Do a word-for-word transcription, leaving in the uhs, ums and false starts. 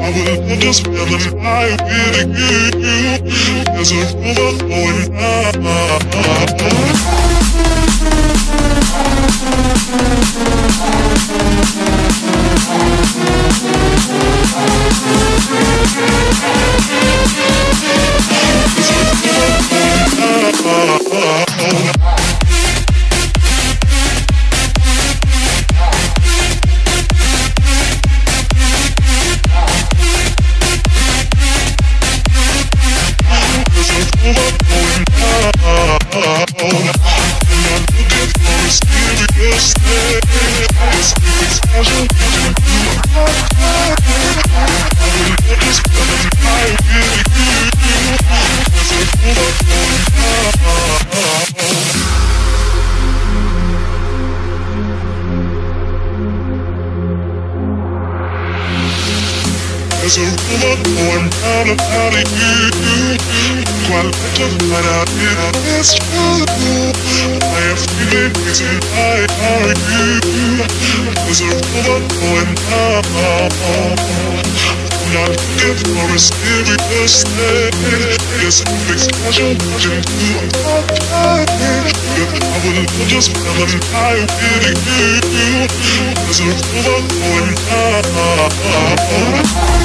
will understand them. I really give you. There's a river flowing down. There's a river going down and out of you. While I just find out it is true, I am feeling easy like are you. There's a river going down. I'm not looking for a serious thing. Yes, it makes casual watching through a podcast. But I will just feel them I really do. There's a river going down.